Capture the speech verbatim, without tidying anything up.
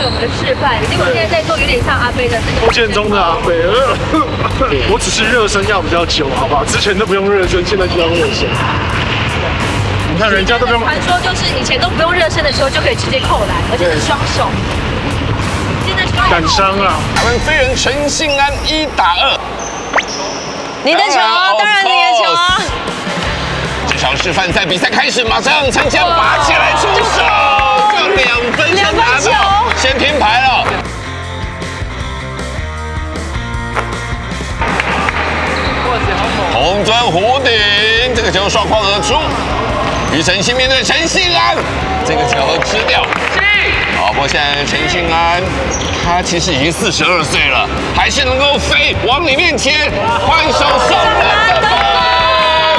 我们的示范，结果现在在做有点像阿飞的这个。 勾践中的阿飞，我只是热身要比较久，好吧？之前都不用热身，现在就要热身。你看人家都不用。 传说就是以前都不用热身的时候就可以直接扣篮，而且是双手。现在感伤啊！ 台湾飞人陈信安一打二。 你的球，当然你的球啊！ 这场示范赛比赛开始，马上陈信安拔起来出手，这两分先拿到，先拼牌了。红砖弧顶，这个球双框而出。庾澄庆面对陈信安，这个球吃掉。好，不过现在陈信安他其实已经四十二岁了，还是能够飞往你面前，换手送人得分。